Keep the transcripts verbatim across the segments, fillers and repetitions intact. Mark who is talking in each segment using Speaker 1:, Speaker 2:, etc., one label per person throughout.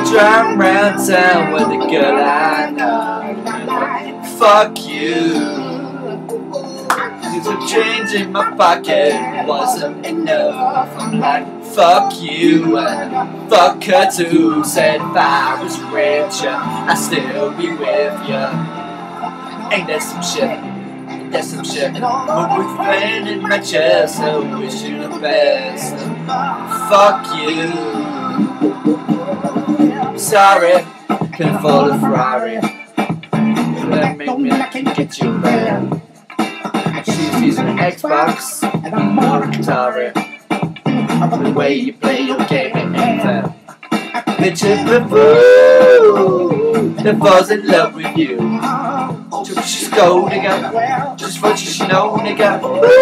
Speaker 1: drive round town with a girl I know. Fuck you. Cause a change in my pocket wasn't enough. I'm like, fuck you and fuck her too. Said if I was richer, I'd still be with ya. Ain't that some shit? Ain't that some shit? But with pain in my chest, I wish you the best. Fuck you. Sorry, can't afford a Ferrari. Let me, me I can get you back. She's using an Xbox and I'm more Atari. The way you play your game ain't fair. Bitch, it's the fool that falls in love with you. Just go, nigga. Just what you should know, nigga.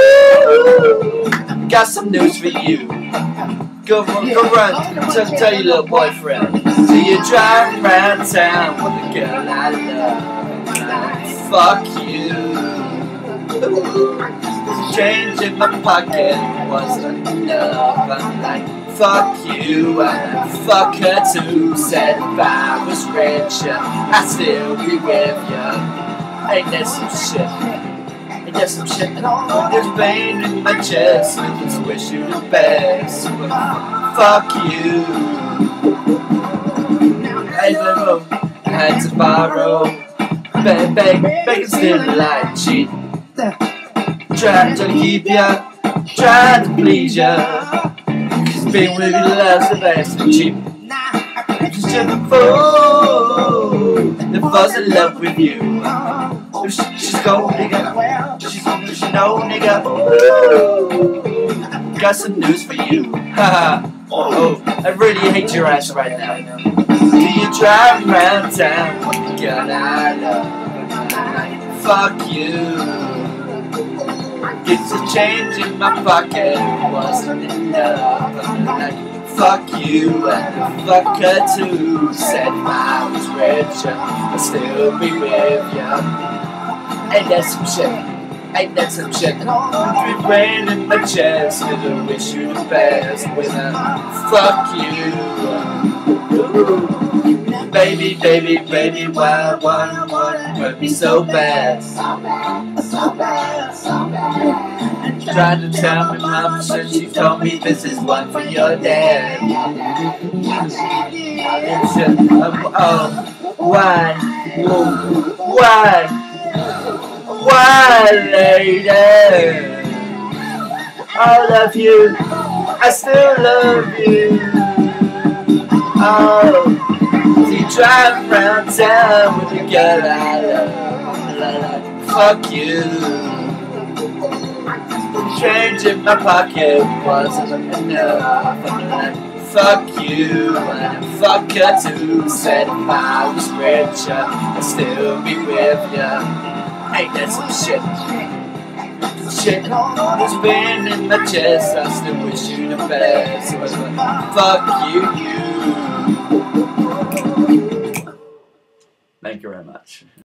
Speaker 1: Ooh, got some news for you. Go, go run, tell, tell your little boyfriend. So you drive around town with a girl I love. Fuck you. Change in my pocket wasn't enough. I'm like, fuck you and fuck her too. Said if I was richer, I'd still be with ya. Ain't that some shit? Ain't that some shit? There's pain in my chest, I just wish you the best. Fuck you. Hey, little, I had to borrow. Beg, beg, begging still like cheat. Trying to keep ya, trying to please ya. Cause being with you love's the best and cheap. Just a fool that falls in love with you. She's gold, nigga. She's she's no nigga. Ooh, got some news for you. Haha. Oh, I really hate your ass right now. Do you drive around town? God, I love. Fuck you. It's a change in my pocket wasn't enough. I'm like, fuck you and fuck her too. Said if I was richer, I'd still be with ya. Ain't that some shit? Ain't that some shit? With rain in my chest, and I wish you the best. With a fuck you. Ooh. Baby, baby, baby, why, why, why hurt me so bad? So bad, so bad, so bad. Tried to tell me, mom said she told me this is one for your dad. Oh, why, why, why, lady? I love you, I still love you. Oh. You drive around town with a girl I love. Fuck you. Change in my pocket wasn't enough. I'm like, fuck you and fuck her too. Said if I was richer, I'd still be with ya. Ain't that some shit? Shit, there's pain in my chest. I still wish you the best. Fuck you, you. Thank you very much.